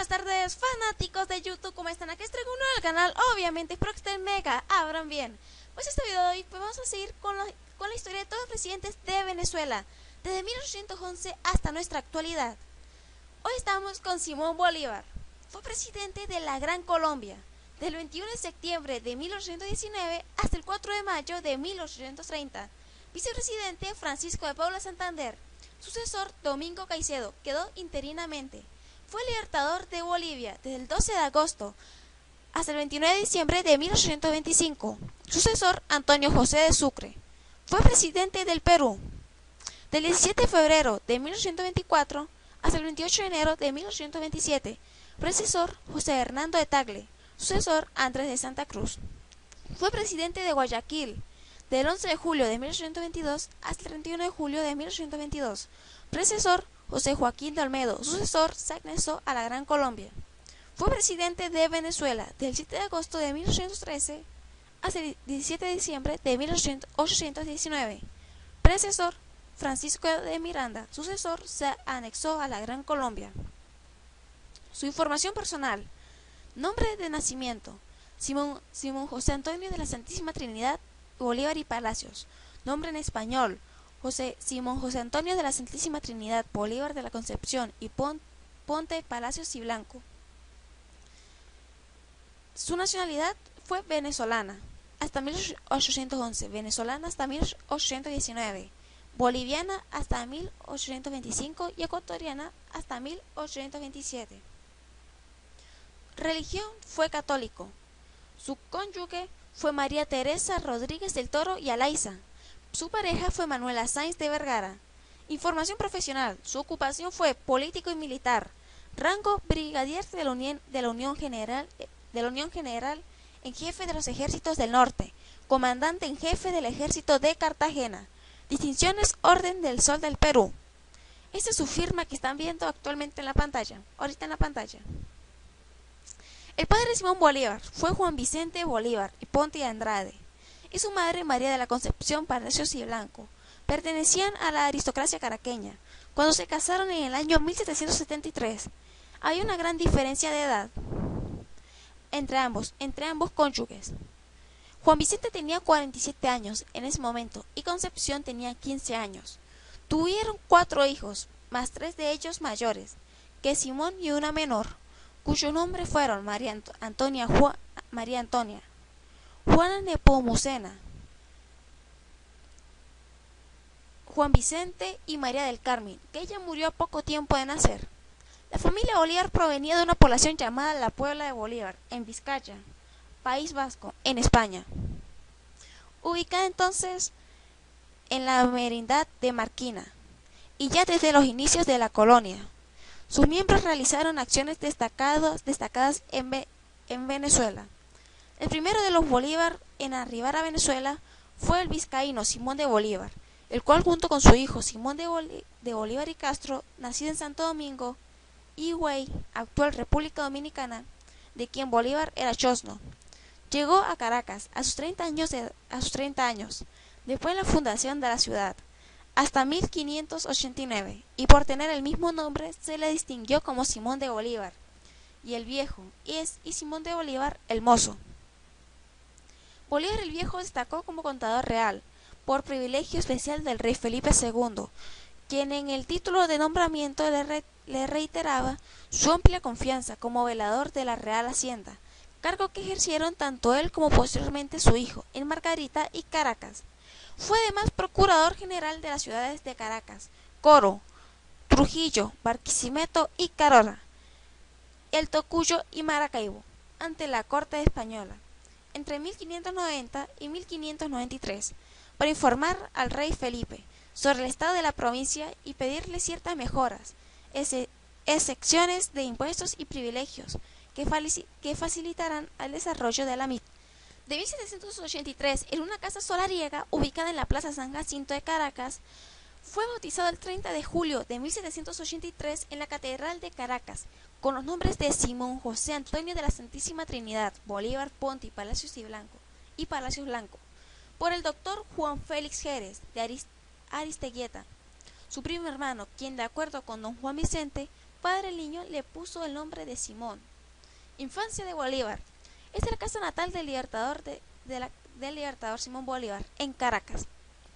buenas tardes, fanáticos de YouTube, ¿cómo están? Aquí estoy uno del canal, obviamente espero que estén mega, abran bien. Pues este video de hoy vamos a seguir con la historia de todos los presidentes de Venezuela, desde 1811 hasta nuestra actualidad. Hoy estamos con Simón Bolívar, fue presidente de la Gran Colombia, del 21 de septiembre de 1819 hasta el 4 de mayo de 1830. Vicepresidente Francisco de Paula Santander, sucesor Domingo Caicedo, quedó interinamente. Fue libertador de Bolivia desde el 12 de agosto hasta el 29 de diciembre de 1825. Sucesor Antonio José de Sucre. Fue presidente del Perú del 17 de febrero de 1824 hasta el 28 de enero de 1827. Predecesor José Hernando de Tagle. Sucesor Andrés de Santa Cruz. Fue presidente de Guayaquil del 11 de julio de 1822 hasta el 31 de julio de 1822. Predecesor José Joaquín de Olmedo. Sucesor se anexó a la Gran Colombia. Fue presidente de Venezuela del 7 de agosto de 1813 hasta el 17 de diciembre de 1819. Predecesor Francisco de Miranda. Sucesor se anexó a la Gran Colombia. Su información personal. Nombre de nacimiento: Simón José Antonio de la Santísima Trinidad Bolívar y Palacios. Nombre en español: Simón José Antonio de la Santísima Trinidad Bolívar de la Concepción y Ponte Palacios y Blanco. Su nacionalidad fue venezolana hasta 1811, venezolana hasta 1819, boliviana hasta 1825 y ecuatoriana hasta 1827. Religión: fue católico. Su cónyuge fue María Teresa Rodríguez del Toro y Alaiza. Su pareja fue Manuela Sáenz de Vergara. Información profesional: su ocupación fue político y militar. Rango: brigadier de la Unión General en jefe de los ejércitos del norte. Comandante en jefe del ejército de Cartagena. Distinciones: Orden del Sol del Perú. Esta es su firma que están viendo actualmente en la pantalla. Ahorita en la pantalla. El padre de Simón Bolívar fue Juan Vicente Bolívar y Ponte y Andrade, y su madre María de la Concepción Palacios y Blanco. Pertenecían a la aristocracia caraqueña. Cuando se casaron en el año 1773, había una gran diferencia de edad entre ambos cónyuges. Juan Vicente tenía 47 años en ese momento y Concepción tenía 15 años. Tuvieron 4 hijos, más 3 de ellos mayores que Simón y una menor, cuyos nombres fueron María Antonia, Juana Nepomucena, Juan Vicente y María del Carmen, que ella murió a poco tiempo de nacer. La familia Bolívar provenía de una población llamada la Puebla de Bolívar, en Vizcaya, País Vasco, en España, ubicada entonces en la merindad de Marquina, y ya desde los inicios de la colonia. Sus miembros realizaron acciones destacadas en Venezuela. El primero de los Bolívar en arribar a Venezuela fue el vizcaíno Simón de Bolívar, el cual junto con su hijo Simón de Bolívar y Castro, nacido en Santo Domingo, Higüey, actual República Dominicana, de quien Bolívar era chosno, llegó a Caracas a sus 30 años, después de la fundación de la ciudad, hasta 1589, y por tener el mismo nombre se le distinguió como Simón de Bolívar y el Viejo, y Simón de Bolívar el Mozo. Bolívar el Viejo destacó como contador real, por privilegio especial del rey Felipe II, quien en el título de nombramiento le reiteraba su amplia confianza como velador de la Real Hacienda, cargo que ejercieron tanto él como posteriormente su hijo en Margarita y Caracas. Fue además procurador general de las ciudades de Caracas, Coro, Trujillo, Barquisimeto y Carola, El Tocuyo y Maracaibo, ante la corte española, entre 1590 y 1593, para informar al rey Felipe sobre el estado de la provincia y pedirle ciertas mejoras, excepciones de impuestos y privilegios que facilitarán el desarrollo de la misma. De 1783, en una casa solariega ubicada en la Plaza San Jacinto de Caracas, fue bautizado el 30 de julio de 1783 en la Catedral de Caracas, con los nombres de Simón José Antonio de la Santísima Trinidad Bolívar, Ponte y Palacios Blanco, por el doctor Juan Félix Jerez de Aristeguieta, su primo hermano, quien de acuerdo con don Juan Vicente padre el niño le puso el nombre de Simón. Infancia de Bolívar. Esta es la casa natal del del libertador Simón Bolívar, en Caracas.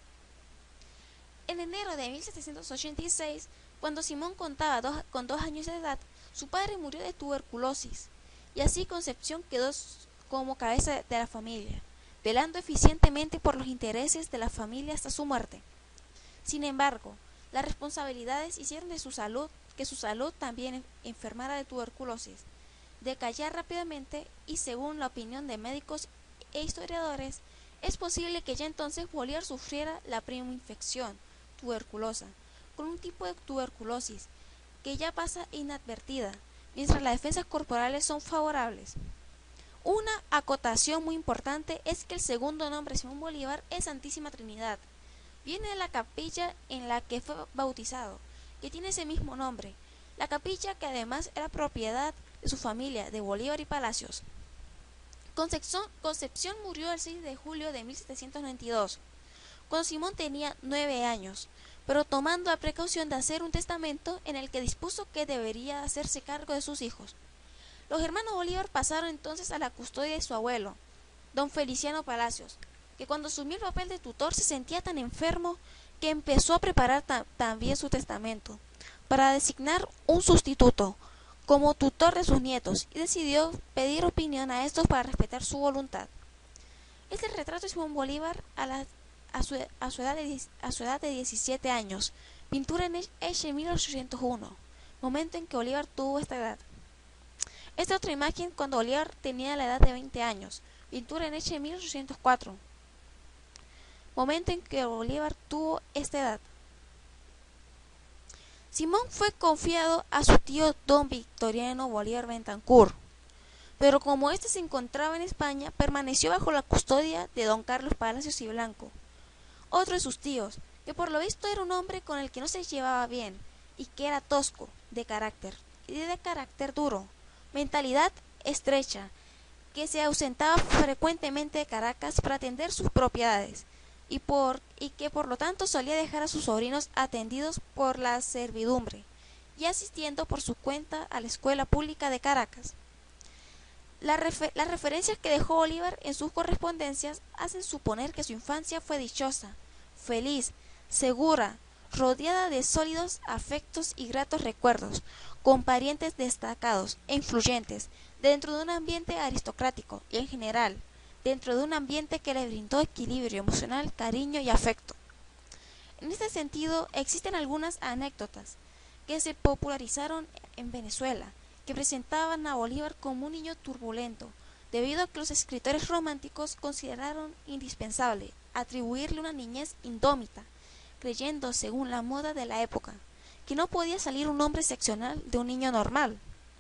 En enero de 1786, cuando Simón contaba con 2 años de edad, su padre murió de tuberculosis, y así Concepción quedó como cabeza de la familia, velando eficientemente por los intereses de la familia hasta su muerte. Sin embargo, las responsabilidades hicieron que su salud también enfermara de tuberculosis, decayera rápidamente y, según la opinión de médicos e historiadores, es posible que ya entonces Bolívar sufriera la primera infección tuberculosa, con un tipo de tuberculosis que ya pasa inadvertida, mientras las defensas corporales son favorables. Una acotación muy importante es que el segundo nombre de Simón Bolívar es Santísima Trinidad. Viene de la capilla en la que fue bautizado, que tiene ese mismo nombre, la capilla que además era propiedad de su familia, de Bolívar y Palacios. Concepción murió el 6 de julio de 1792, cuando Simón tenía 9 años, pero tomando la precaución de hacer un testamento en el que dispuso que debería hacerse cargo de sus hijos. Los hermanos Bolívar pasaron entonces a la custodia de su abuelo, don Feliciano Palacios, que cuando asumió el papel de tutor se sentía tan enfermo que empezó a preparar también su testamento, para designar un sustituto como tutor de sus nietos, y decidió pedir opinión a estos para respetar su voluntad. Este es el retrato de Simón Bolívar a su edad de 17 años, pintura hecha en 1801, momento en que Bolívar tuvo esta edad. Esta otra imagen cuando Bolívar tenía la edad de 20 años, pintura hecha en 1804, momento en que Bolívar tuvo esta edad. Simón fue confiado a su tío don Victoriano Bolívar Bentancur, pero como éste se encontraba en España, permaneció bajo la custodia de don Carlos Palacios y Blanco, otro de sus tíos, que por lo visto era un hombre con el que no se llevaba bien, y que era tosco, de carácter duro, mentalidad estrecha, que se ausentaba frecuentemente de Caracas para atender sus propiedades, y que por lo tanto solía dejar a sus sobrinos atendidos por la servidumbre, y asistiendo por su cuenta a la escuela pública de Caracas. Las referencias que dejó Bolívar en sus correspondencias hacen suponer que su infancia fue dichosa, feliz, segura, rodeada de sólidos afectos y gratos recuerdos, con parientes destacados e influyentes, dentro de un ambiente aristocrático y, en general, dentro de un ambiente que le brindó equilibrio emocional, cariño y afecto. En este sentido, existen algunas anécdotas que se popularizaron en Venezuela, que presentaban a Bolívar como un niño turbulento, debido a que los escritores románticos consideraron indispensable atribuirle una niñez indómita, creyendo, según la moda de la época, que no podía salir un hombre excepcional de un niño normal.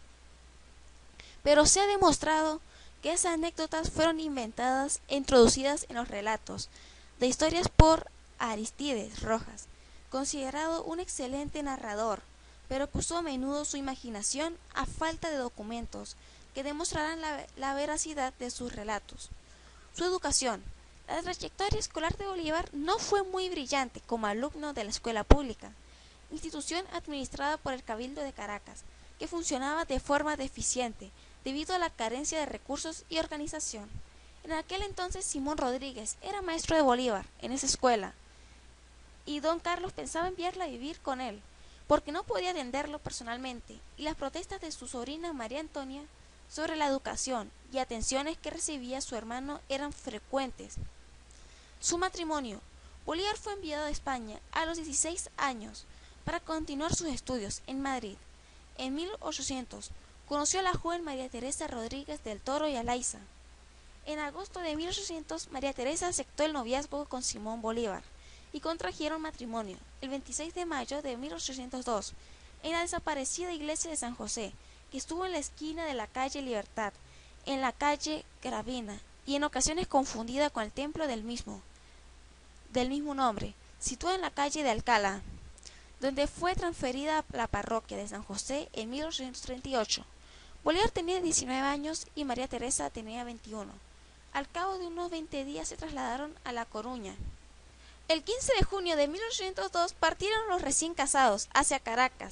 Pero se ha demostrado que esas anécdotas fueron inventadas e introducidas en los relatos de historias por Aristides Rojas, considerado un excelente narrador, pero que usó a menudo su imaginación a falta de documentos que demostraran la veracidad de sus relatos. Su educación. La trayectoria escolar de Bolívar no fue muy brillante como alumno de la escuela pública, institución administrada por el Cabildo de Caracas, que funcionaba de forma deficiente debido a la carencia de recursos y organización. En aquel entonces Simón Rodríguez era maestro de Bolívar en esa escuela, y don Carlos pensaba enviarla a vivir con él, porque no podía atenderlo personalmente, y las protestas de su sobrina María Antonia sobre la educación y atenciones que recibía su hermano eran frecuentes. Su matrimonio. Bolívar fue enviado a España a los 16 años para continuar sus estudios en Madrid. En 1800 conoció a la joven María Teresa Rodríguez del Toro y Alaiza. En agosto de 1800 María Teresa aceptó el noviazgo con Simón Bolívar y contrajeron matrimonio el 26 de mayo de 1802 en la desaparecida iglesia de San José, que estuvo en la esquina de la calle Libertad, en la calle Gravina, y en ocasiones confundida con el templo del mismo nombre, situado en la calle de Alcalá, donde fue transferida a la parroquia de San José en 1838. Bolívar tenía 19 años y María Teresa tenía 21. Al cabo de unos 20 días se trasladaron a La Coruña. El 15 de junio de 1802 partieron los recién casados hacia Caracas,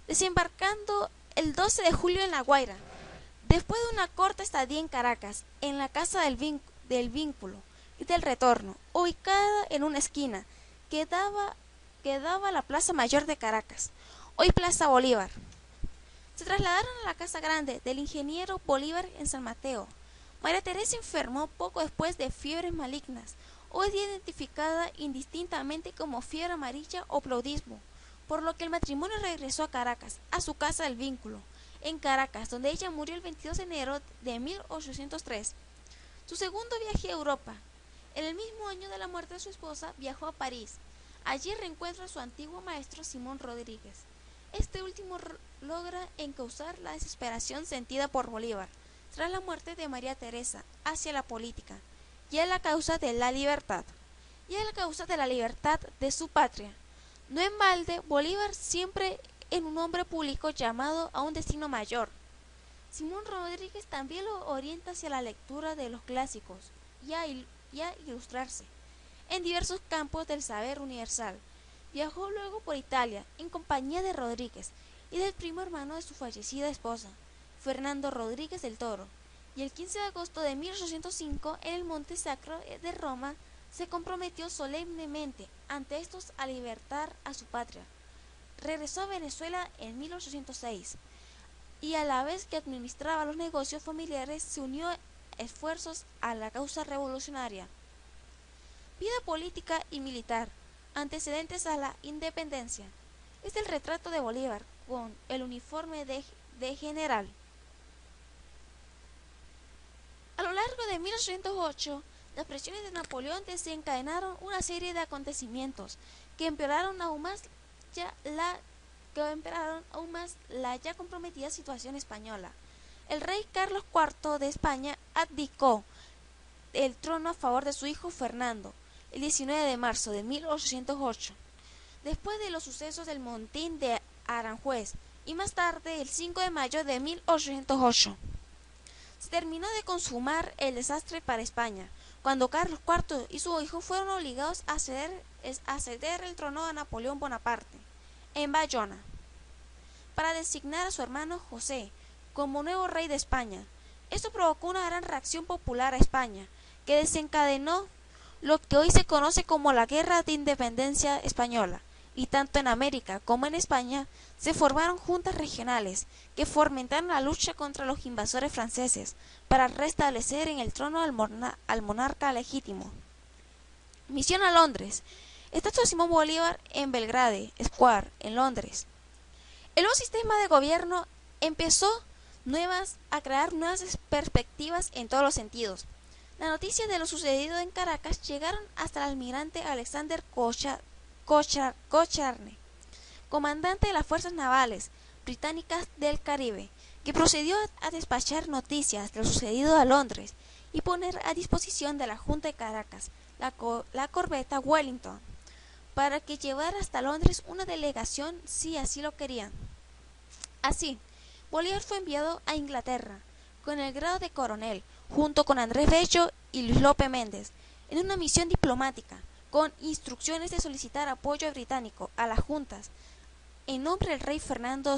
desembarcando el 12 de julio en La Guaira. Después de una corta estadía en Caracas, en la Casa del Vínculo y del Retorno, ubicada en una esquina que daba a la Plaza Mayor de Caracas, hoy Plaza Bolívar, se trasladaron a la Casa Grande del ingeniero Bolívar en San Mateo. María Teresa enfermó poco después de fiebres malignas, hoy día identificada indistintamente como fiebre amarilla o plaudismo, por lo que el matrimonio regresó a Caracas, a su Casa del Vínculo, en Caracas, donde ella murió el 22 de enero de 1803. Su segundo viaje a Europa. En el mismo año de la muerte de su esposa, viajó a París. Allí reencuentra a su antiguo maestro Simón Rodríguez. Este último logra encauzar la desesperación sentida por Bolívar tras la muerte de María Teresa hacia la política y a la causa de la libertad, de su patria. No en balde, Bolívar siempre en un hombre público llamado a un destino mayor. Simón Rodríguez también lo orienta hacia la lectura de los clásicos y a ilustrarse en diversos campos del saber universal. Viajó luego por Italia en compañía de Rodríguez y del primo hermano de su fallecida esposa, Fernando Rodríguez del Toro, y el 15 de agosto de 1805 en el Monte Sacro de Roma se comprometió solemnemente ante estos a libertar a su patria. Regresó a Venezuela en 1806 y a la vez que administraba los negocios familiares se unió esfuerzos a la causa revolucionaria. Vida política y militar. Antecedentes a la independencia. Es el retrato de Bolívar con el uniforme de general. A lo largo de 1808, las presiones de Napoleón desencadenaron una serie de acontecimientos que empeoraron aún más la ya comprometida situación española. El rey Carlos IV de España abdicó el trono a favor de su hijo Fernando el 19 de marzo de 1808, después de los sucesos del motín de Aranjuez, y más tarde, el 5 de mayo de 1808. Se terminó de consumar el desastre para España, cuando Carlos IV y su hijo fueron obligados a ceder el trono a Napoleón Bonaparte, en Bayona, para designar a su hermano José como nuevo rey de España. Esto provocó una gran reacción popular a España, que desencadenó lo que hoy se conoce como la Guerra de Independencia Española, y tanto en América como en España se formaron juntas regionales que fomentaron la lucha contra los invasores franceses para restablecer en el trono al monarca legítimo. Misión a Londres. Estatua de Simón Bolívar en Belgrade Square, en Londres. El nuevo sistema de gobierno empezó a crear nuevas perspectivas en todos los sentidos. Las noticias de lo sucedido en Caracas llegaron hasta el almirante Alexander Cochrane, comandante de las fuerzas navales británicas del Caribe, que procedió a despachar noticias de lo sucedido a Londres y poner a disposición de la Junta de Caracas la corbeta Wellington, para que llevara hasta Londres una delegación si así lo querían. Así, Bolívar fue enviado a Inglaterra con el grado de coronel, junto con Andrés Bello y Luis López Méndez, en una misión diplomática, con instrucciones de solicitar apoyo británico a las juntas, en nombre del rey Fernando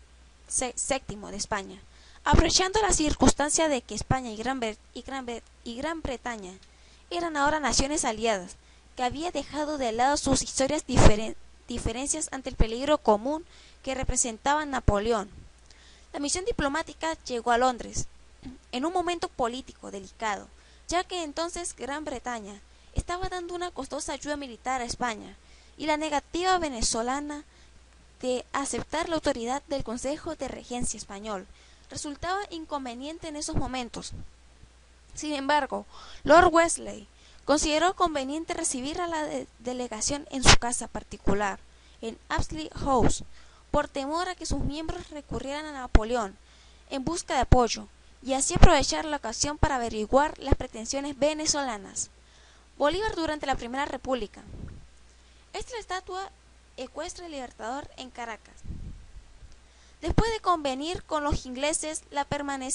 VII de España, aprovechando la circunstancia de que España y Gran Bretaña eran ahora naciones aliadas, que había dejado de lado sus historias diferencias ante el peligro común que representaba Napoleón. La misión diplomática llegó a Londres en un momento político delicado, ya que entonces Gran Bretaña estaba dando una costosa ayuda militar a España, y la negativa venezolana de aceptar la autoridad del Consejo de Regencia español resultaba inconveniente en esos momentos. Sin embargo, Lord Wellesley consideró conveniente recibir a la delegación en su casa particular, en Apsley House, por temor a que sus miembros recurrieran a Napoleón en busca de apoyo, y así aprovechar la ocasión para averiguar las pretensiones venezolanas. Bolívar durante la Primera República. Esta es la estatua ecuestre del Libertador en Caracas. Después de convenir con los ingleses la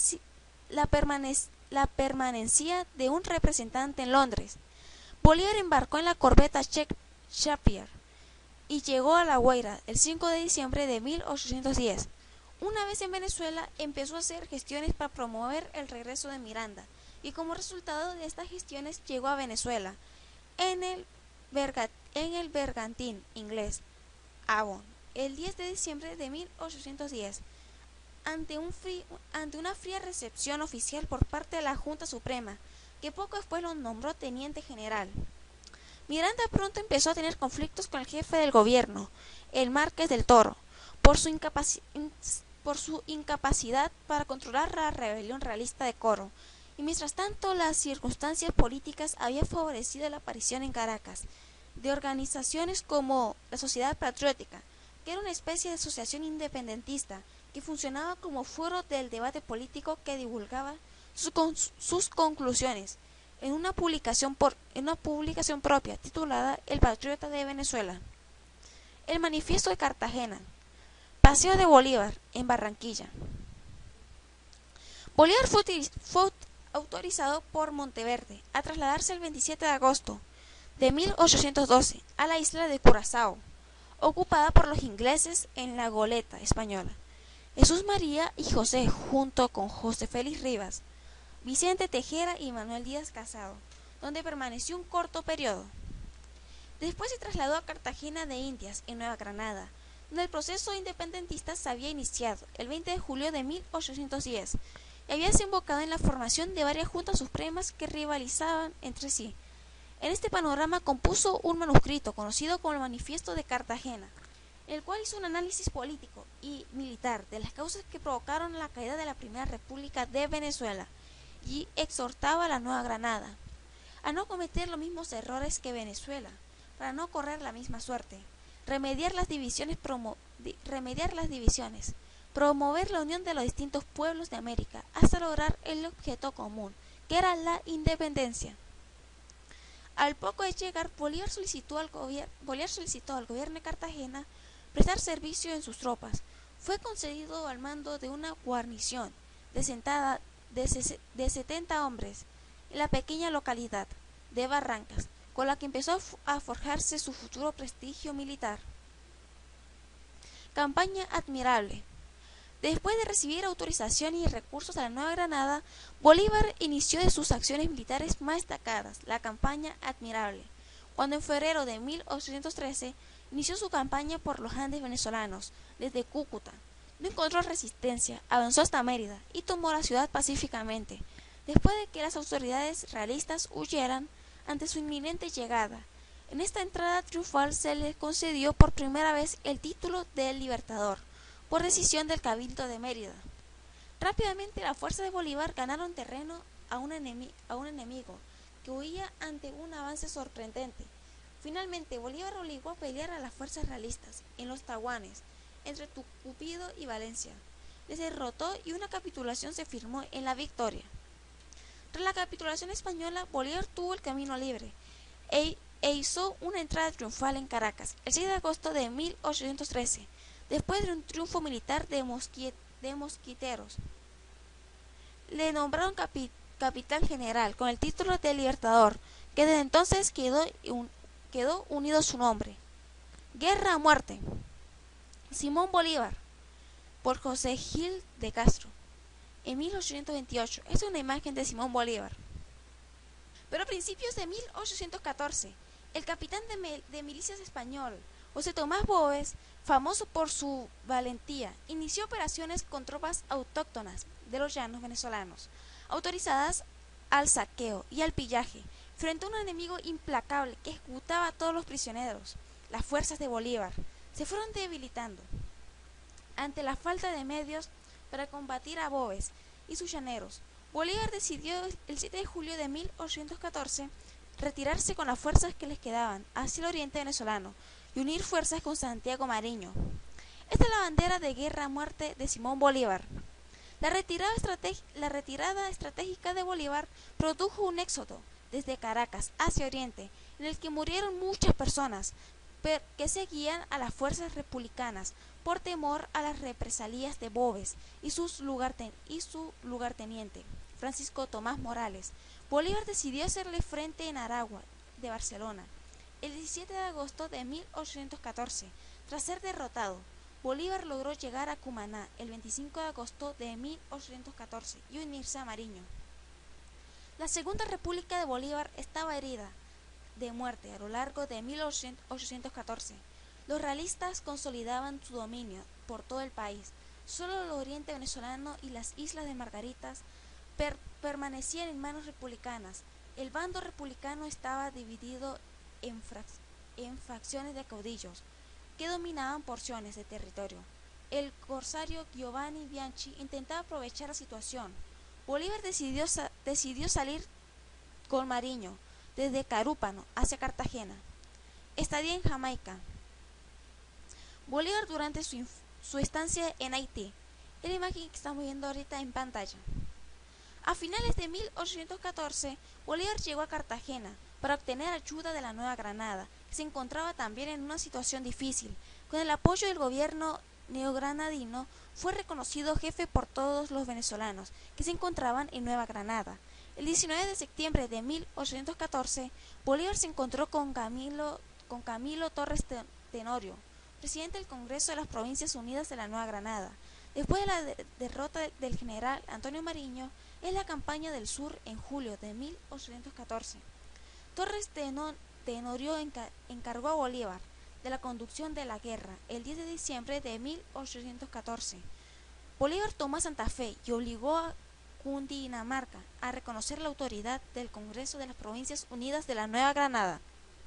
permanencia de un representante en Londres, Bolívar embarcó en la corbeta Shakespeare y llegó a La Guaira el 5 de diciembre de 1810. Una vez en Venezuela, empezó a hacer gestiones para promover el regreso de Miranda, y como resultado de estas gestiones llegó a Venezuela en el, bergantín inglés Avon el 10 de diciembre de 1810. Ante una fría recepción oficial por parte de la Junta Suprema, que poco después lo nombró teniente general. Miranda pronto empezó a tener conflictos con el jefe del gobierno, el Marqués del Toro, por su incapacidad para controlar la rebelión realista de Coro, y mientras tanto las circunstancias políticas habían favorecido la aparición en Caracas de organizaciones como la Sociedad Patriótica, que era una especie de asociación independentista que funcionaba como foro del debate político que divulgaba sus conclusiones en una publicación propia titulada El Patriota de Venezuela. El Manifiesto de Cartagena. Paseo de Bolívar en Barranquilla. Bolívar fue autorizado por Monteverde a trasladarse el 27 de agosto de 1812 a la isla de Curazao, ocupada por los ingleses en la goleta española. Jesús María y José, junto con José Félix Rivas, Vicente Tejera y Manuel Díaz Casado, donde permaneció un corto periodo. Después se trasladó a Cartagena de Indias, en Nueva Granada, donde el proceso independentista se había iniciado el 20 de julio de 1810 y había desembocado en la formación de varias juntas supremas que rivalizaban entre sí. En este panorama compuso un manuscrito conocido como el Manifiesto de Cartagena, en el cual hizo un análisis político y militar de las causas que provocaron la caída de la Primera República de Venezuela y exhortaba a la Nueva Granada a no cometer los mismos errores que Venezuela, para no correr la misma suerte, remediar las divisiones, promover la unión de los distintos pueblos de América hasta lograr el objeto común, que era la independencia. Al poco de llegar, Bolívar solicitó al gobierno de Cartagena prestar servicio en sus tropas. Fue concedido al mando de una guarnición de 70 hombres en la pequeña localidad de Barrancas, con la que empezó a forjarse su futuro prestigio militar. Campaña admirable. Después de recibir autorizaciones y recursos a la Nueva Granada, Bolívar inició de sus acciones militares más destacadas la campaña admirable, cuando en febrero de 1813 inició su campaña por los Andes venezolanos, desde Cúcuta. No encontró resistencia, avanzó hasta Mérida y tomó la ciudad pacíficamente, después de que las autoridades realistas huyeran ante su inminente llegada. En esta entrada triunfal se le concedió por primera vez el título de Libertador, por decisión del Cabildo de Mérida. Rápidamente las fuerzas de Bolívar ganaron terreno a un enemigo que huía ante un avance sorprendente. Finalmente Bolívar obligó a pelear a las fuerzas realistas en los Tahuanes, entre Tucupido y Valencia. Les derrotó y una capitulación se firmó en La Victoria. Tras la capitulación española, Bolívar tuvo el camino libre e hizo una entrada triunfal en Caracas el 6 de agosto de 1813, después de un triunfo militar de mosquiteros. Le nombraron capitán general con el título de Libertador, que desde entonces quedó unido a su nombre. Guerra a muerte. Simón Bolívar, por José Gil de Castro, en 1828. Esta es una imagen de Simón Bolívar. Pero a principios de 1814, el capitán de milicias español, José Tomás Boves, famoso por su valentía, inició operaciones con tropas autóctonas de los llanos venezolanos, autorizadas al saqueo y al pillaje, frente a un enemigo implacable que ejecutaba a todos los prisioneros. Las fuerzas de Bolívar se fueron debilitando ante la falta de medios para combatir a Boves y sus llaneros. Bolívar decidió el 7 de julio de 1814 retirarse con las fuerzas que les quedaban hacia el oriente venezolano y unir fuerzas con Santiago Mariño. Esta es la bandera de guerra a muerte de Simón Bolívar. La retirada estratégica de Bolívar produjo un éxodo desde Caracas hacia Oriente, en el que murieron muchas personas que seguían a las fuerzas republicanas por temor a las represalias de Boves y su lugarteniente, Francisco Tomás Morales. Bolívar decidió hacerle frente en Aragua de Barcelona, El 17 de agosto de 1814, tras ser derrotado, Bolívar logró llegar a Cumaná el 25 de agosto de 1814 y unirse a Mariño. La Segunda República de Bolívar estaba herida de muerte a lo largo de 1814. Los realistas consolidaban su dominio por todo el país. Solo el oriente venezolano y las islas de Margaritas permanecían en manos republicanas. El bando republicano estaba dividido en facciones de caudillos que dominaban porciones de territorio. El corsario Giovanni Bianchi intentaba aprovechar la situación. Bolívar decidió salir con Mariño desde Carúpano hacia Cartagena. Estadía en Jamaica. Bolívar durante su estancia en Haití. Es la imagen que estamos viendo ahorita en pantalla. A finales de 1814, Bolívar llegó a Cartagena para obtener ayuda de la Nueva Granada, que se encontraba también en una situación difícil. Con el apoyo del gobierno neogranadino, fue reconocido jefe por todos los venezolanos que se encontraban en Nueva Granada. El 19 de septiembre de 1814, Bolívar se encontró con Camilo Torres Tenorio, presidente del Congreso de las Provincias Unidas de la Nueva Granada. Después de la derrota del general Antonio Mariño, en la campaña del sur en julio de 1814. Torres Tenorio encargó a Bolívar de la conducción de la guerra el 10 de diciembre de 1814. Bolívar tomó Santa Fe y obligó a Cundinamarca a reconocer la autoridad del Congreso de las Provincias Unidas de la Nueva Granada.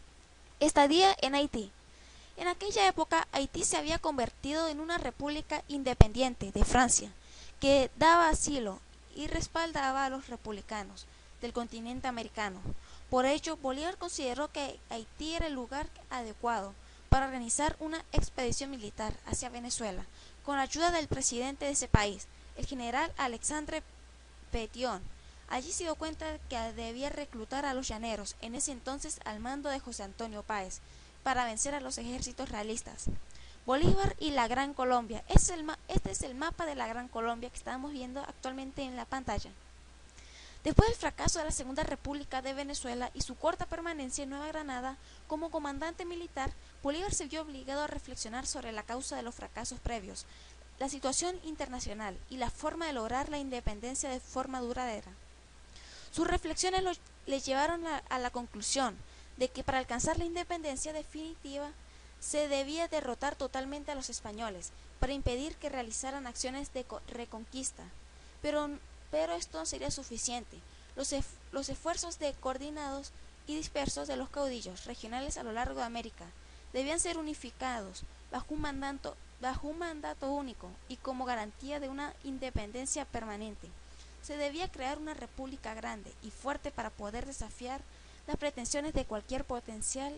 Estadía en Haití. En aquella época, Haití se había convertido en una república independiente de Francia, que daba asilo y respaldaba a los republicanos del continente americano. Por ello, Bolívar consideró que Haití era el lugar adecuado para organizar una expedición militar hacia Venezuela, con la ayuda del presidente de ese país, el general Alexandre Pétion. Allí se dio cuenta que debía reclutar a los llaneros, en ese entonces al mando de José Antonio Páez, para vencer a los ejércitos realistas. Bolívar y la Gran Colombia. Este es el mapa de la Gran Colombia que estamos viendo actualmente en la pantalla. Después del fracaso de la Segunda República de Venezuela y su corta permanencia en Nueva Granada como comandante militar, Bolívar se vio obligado a reflexionar sobre la causa de los fracasos previos, la situación internacional y la forma de lograr la independencia de forma duradera. Sus reflexiones le llevaron a la conclusión de que para alcanzar la independencia definitiva se debía derrotar totalmente a los españoles para impedir que realizaran acciones de reconquista. Pero esto no sería suficiente. Los esfuerzos coordinados y dispersos de los caudillos regionales a lo largo de América debían ser unificados bajo un mandato único y como garantía de una independencia permanente. Se debía crear una república grande y fuerte para poder desafiar las pretensiones de cualquier potencia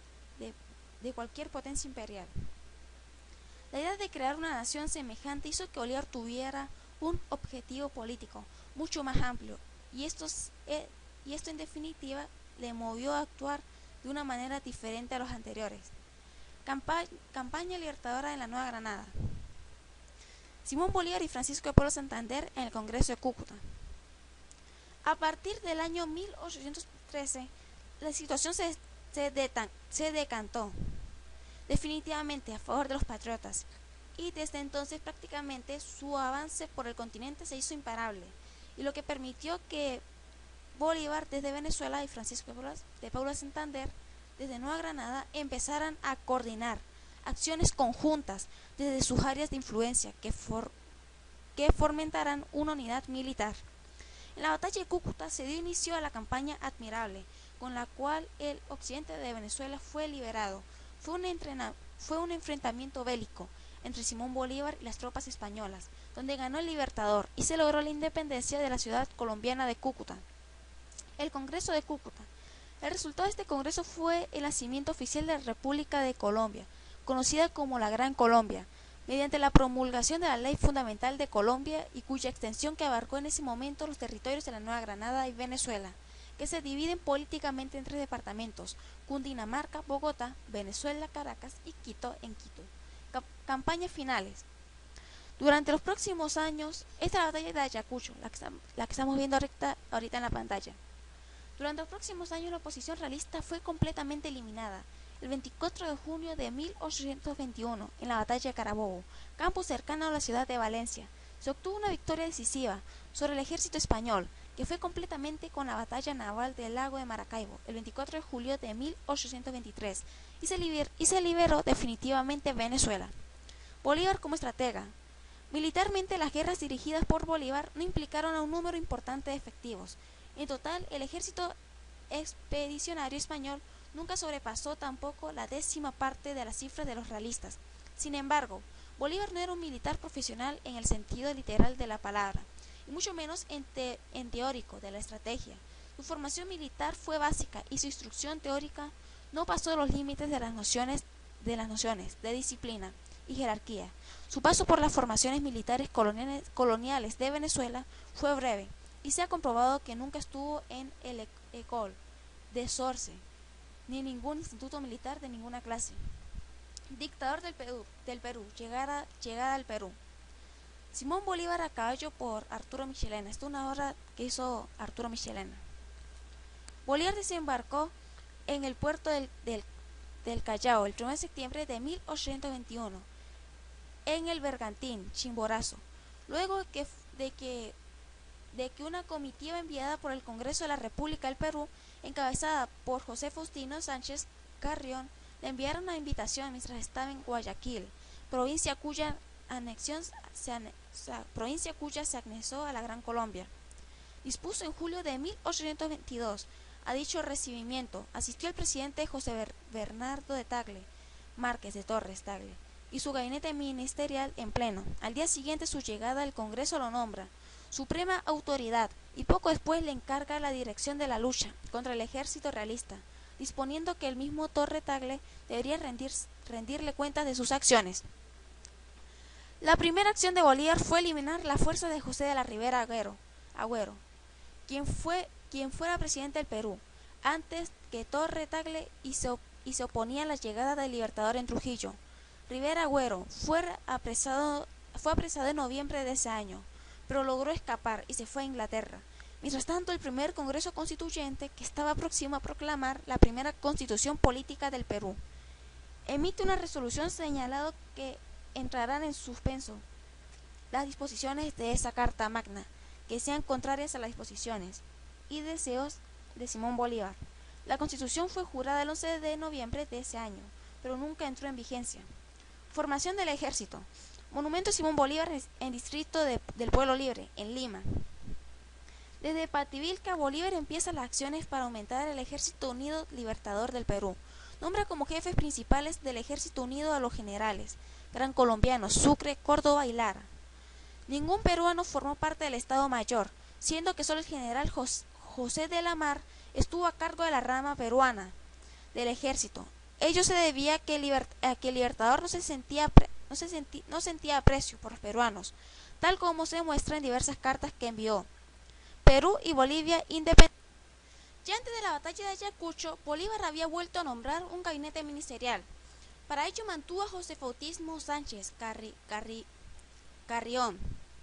imperial. La idea de crear una nación semejante hizo que Bolívar tuviera un objetivo político mucho más amplio, y esto en definitiva le movió a actuar de una manera diferente a los anteriores. Campaña libertadora en la Nueva Granada. Simón Bolívar y Francisco de Paula Santander en el Congreso de Cúcuta. A partir del año 1813, la situación se decantó definitivamente a favor de los patriotas, y desde entonces prácticamente su avance por el continente se hizo imparable, y lo que permitió que Bolívar desde Venezuela y Francisco de Paula Santander desde Nueva Granada empezaran a coordinar acciones conjuntas desde sus áreas de influencia que fomentaran una unidad militar. En la batalla de Cúcuta se dio inicio a la campaña Admirable, con la cual el occidente de Venezuela fue liberado. Fue un enfrentamiento bélico entre Simón Bolívar y las tropas españolas, donde ganó el Libertador y se logró la independencia de la ciudad colombiana de Cúcuta. El Congreso de Cúcuta. El resultado de este congreso fue el nacimiento oficial de la República de Colombia, conocida como la Gran Colombia, mediante la promulgación de la Ley Fundamental de Colombia y cuya extensión que abarcó en ese momento los territorios de la Nueva Granada y Venezuela, que se dividen políticamente en 3 departamentos: Cundinamarca, Bogotá, Venezuela, Caracas y Quito en Quito. Campañas finales. Durante los próximos años, esta es la batalla de Ayacucho, la que estamos viendo ahorita en la pantalla. Durante los próximos años la oposición realista fue completamente eliminada. el 24 de junio de 1821, en la batalla de Carabobo, campo cercano a la ciudad de Valencia, se obtuvo una victoria decisiva sobre el ejército español, que fue completamente con la batalla naval del lago de Maracaibo, el 24 de julio de 1823, y se liberó definitivamente Venezuela. Bolívar como estratega. Militarmente, las guerras dirigidas por Bolívar no implicaron a un número importante de efectivos. En total, el ejército expedicionario español nunca sobrepasó tampoco la 10ª parte de las cifras de los realistas. Sin embargo, Bolívar no era un militar profesional en el sentido literal de la palabra, y mucho menos en teórico de la estrategia. Su formación militar fue básica y su instrucción teórica no pasó los límites de las nociones de disciplina y jerarquía. Su paso por las formaciones militares coloniales de Venezuela fue breve, y se ha comprobado que nunca estuvo en el École de Source, ni ningún instituto militar de ninguna clase. Dictador del Perú, llegada al Perú. Simón Bolívar a caballo por Arturo Michelena. Esta es una obra que hizo Arturo Michelena. Bolívar desembarcó en el puerto del Callao el 1 de septiembre de 1821 en el bergantín Chimborazo, luego de que una comitiva enviada por el Congreso de la República del Perú, encabezada por José Faustino Sánchez Carrión, le enviaron una invitación mientras estaba en Guayaquil, provincia cuya se anexó a la Gran Colombia. Dispuso en julio de 1822. A dicho recibimiento asistió el presidente José Bernardo de Tagle, Márquez de Torres Tagle, y su gabinete ministerial en pleno. Al día siguiente su llegada, el Congreso lo nombra suprema autoridad y poco después le encarga la dirección de la lucha contra el ejército realista, disponiendo que el mismo Torre Tagle debería rendirle cuentas de sus acciones. La primera acción de Bolívar fue eliminar la fuerza de José de la Ribera Agüero, quien fuera presidente del Perú, antes que Torre Tagle, y se oponía a la llegada del Libertador en Trujillo. Rivera Agüero fue apresado en noviembre de ese año, pero logró escapar y se fue a Inglaterra. Mientras tanto, el primer Congreso Constituyente, que estaba próximo a proclamar la primera constitución política del Perú, emite una resolución señalando que entrarán en suspenso las disposiciones de esa Carta Magna, que sean contrarias a las disposiciones y deseos de Simón Bolívar. La Constitución fue jurada el 11 de noviembre de ese año, pero nunca entró en vigencia. Formación del Ejército. Monumento a Simón Bolívar en Distrito del Pueblo Libre, en Lima. Desde Pativilca, Bolívar empieza las acciones para aumentar el Ejército Unido Libertador del Perú. Nombra como jefes principales del Ejército Unido a los generales Gran Colombiano, Sucre, Córdoba y Lara. Ningún peruano formó parte del Estado Mayor, siendo que solo el general José de la Mar estuvo a cargo de la rama peruana del ejército. Ello se debía a que el Libertador no sentía aprecio por los peruanos, tal como se muestra en diversas cartas que envió. Perú y Bolivia independientes. Ya antes de la batalla de Ayacucho, Bolívar había vuelto a nombrar un gabinete ministerial. Para ello mantuvo a José Faustino Sánchez Carrión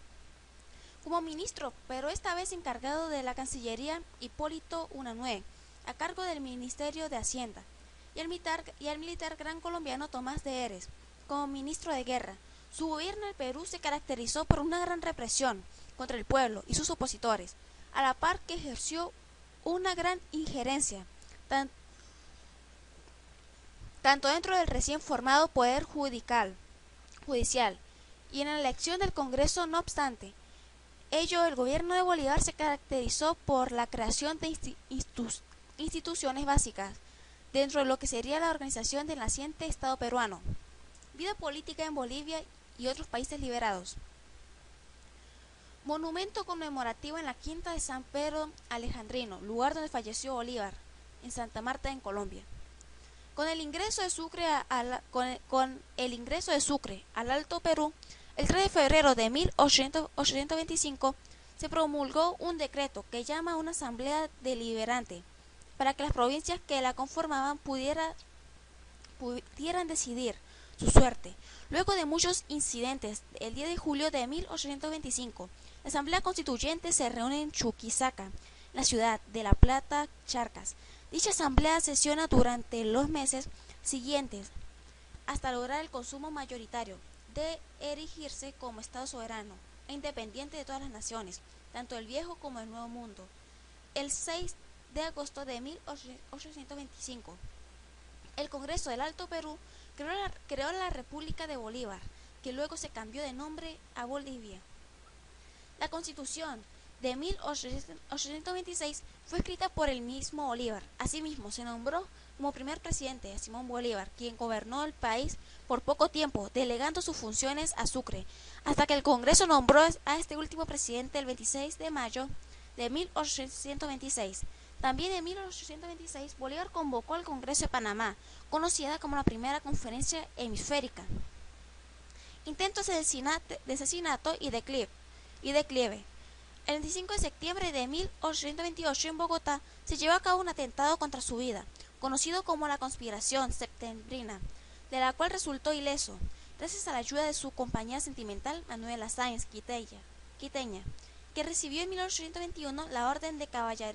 como ministro, pero esta vez encargado de la Cancillería Hipólito Unanue, a cargo del Ministerio de Hacienda, y el militar gran colombiano Tomás de Heres como ministro de Guerra. Su gobierno en el Perú se caracterizó por una gran represión contra el pueblo y sus opositores, a la par que ejerció una gran injerencia tanto dentro del recién formado Poder Judicial y en la elección del Congreso. No obstante ello, el gobierno de Bolívar se caracterizó por la creación de instituciones básicas dentro de lo que sería la organización del naciente Estado peruano, vida política en Bolivia y otros países liberados. Monumento conmemorativo en la Quinta de San Pedro Alejandrino, lugar donde falleció Bolívar, en Santa Marta, en Colombia. Con el ingreso de Sucre al Alto Perú, el 3 de febrero de 1825 se promulgó un decreto que llama a una asamblea deliberante para que las provincias que la conformaban pudieran decidir su suerte. Luego de muchos incidentes, el 10 de julio de 1825, la Asamblea Constituyente se reúne en Chuquisaca, en la ciudad de La Plata, Charcas. Dicha asamblea sesiona durante los meses siguientes hasta lograr el consumo mayoritario de erigirse como Estado soberano e independiente de todas las naciones, tanto el Viejo como el Nuevo Mundo. El 6 de agosto de 1825, el Congreso del Alto Perú creó la República de Bolívar, que luego se cambió de nombre a Bolivia. La Constitución de 1826 fue escrita por el mismo Bolívar. Asimismo, se nombró como primer presidente a Simón Bolívar, quien gobernó el país por poco tiempo, delegando sus funciones a Sucre, hasta que el Congreso nombró a este último presidente el 26 de mayo de 1826. También en 1826, Bolívar convocó al Congreso de Panamá, conocida como la primera conferencia hemisférica. Intentos de asesinato y declive. El 25 de septiembre de 1828 en Bogotá se llevó a cabo un atentado contra su vida, conocido como la Conspiración Septembrina, de la cual resultó ileso, gracias a la ayuda de su compañera sentimental Manuela Sáenz Quiteña, que recibió en 1821 la Orden de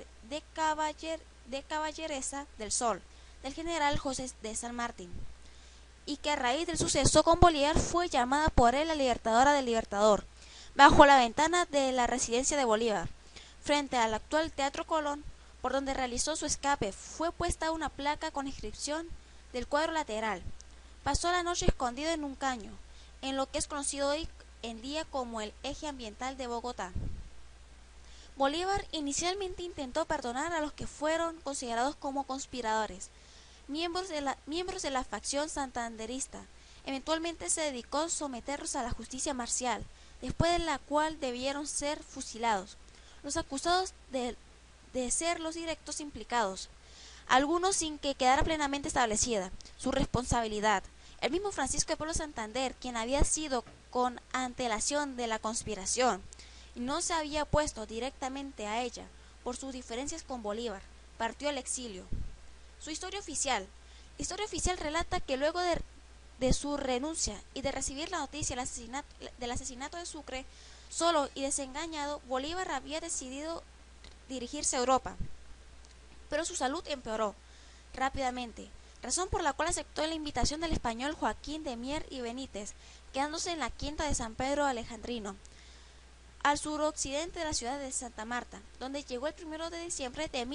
Caballeresa del Sol del general José de San Martín, y que a raíz del suceso con Bolívar fue llamada por él la Libertadora del Libertador. Bajo la ventana de la residencia de Bolívar, frente al actual Teatro Colón, por donde realizó su escape, fue puesta una placa con inscripción del cuadro lateral. Pasó la noche escondido en un caño, en lo que es conocido hoy en día como el Eje Ambiental de Bogotá. Bolívar inicialmente intentó perdonar a los que fueron considerados como conspiradores, miembros de la facción santanderista. Eventualmente se dedicó a someterlos a la justicia marcial, después de la cual debieron ser fusilados los acusados de ser los directos implicados, algunos sin que quedara plenamente establecida su responsabilidad. El mismo Francisco de Pablo Santander, quien había sido con antelación de la conspiración y no se había opuesto directamente a ella por sus diferencias con Bolívar, partió al exilio. Su historia oficial. La historia oficial relata que luego de su renuncia y de recibir la noticia del asesinato de Sucre, solo y desengañado, Bolívar había decidido dirigirse a Europa, pero su salud empeoró rápidamente, razón por la cual aceptó la invitación del español Joaquín de Mier y Benítez, quedándose en la quinta de San Pedro Alejandrino, al suroccidente de la ciudad de Santa Marta, donde llegó el 1 de diciembre de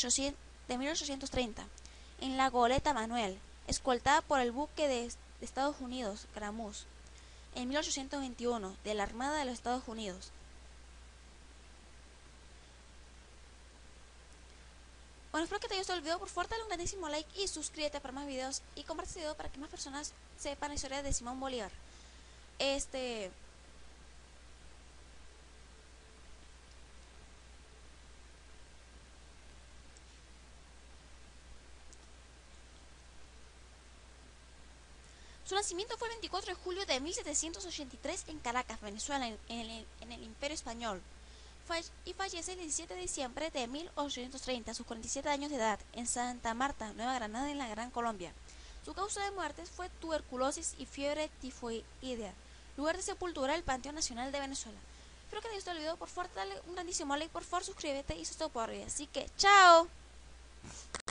1830, en la goleta Manuel, escoltada por el buque de Estados Unidos, Gramus, en 1821, de la Armada de los Estados Unidos. Bueno, espero que te haya gustado el video. Por favor, dale un grandísimo like y suscríbete para más videos y comparte este video para que más personas sepan la historia de Simón Bolívar. Su nacimiento fue el 24 de julio de 1783 en Caracas, Venezuela, en el Imperio Español, y fallece el 17 de diciembre de 1830 a sus 47 años de edad en Santa Marta, Nueva Granada, en la Gran Colombia. Su causa de muerte fue tuberculosis y fiebre tifoidea. Lugar de sepultura, el Panteón Nacional de Venezuela. Espero que te haya gustado el video. Por favor, dale un grandísimo like, por favor suscríbete y eso es todo por hoy. Así que, ¡chao!